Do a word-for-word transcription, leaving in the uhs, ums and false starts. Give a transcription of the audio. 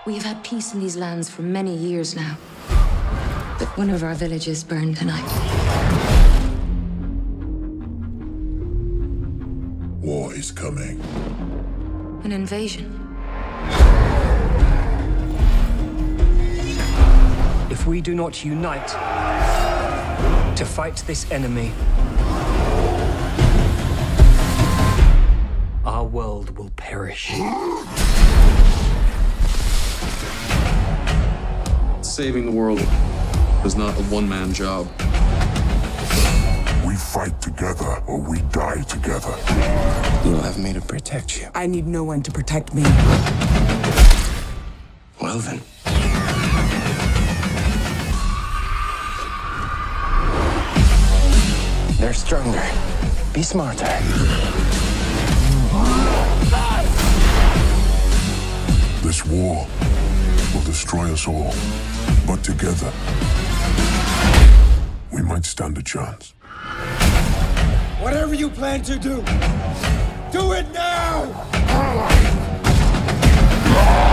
We have had peace in these lands for many years now. But one of our villages burned tonight. War is coming. An invasion. If we do not unite to fight this enemy, our world will perish. Saving the world is not a one-man job. We fight together or we die together. You'll have me to protect you. I need no one to protect me. Well then. They're stronger. Be smarter. This war will destroy us all. But together, we might stand a chance. Whatever you plan to do, do it now!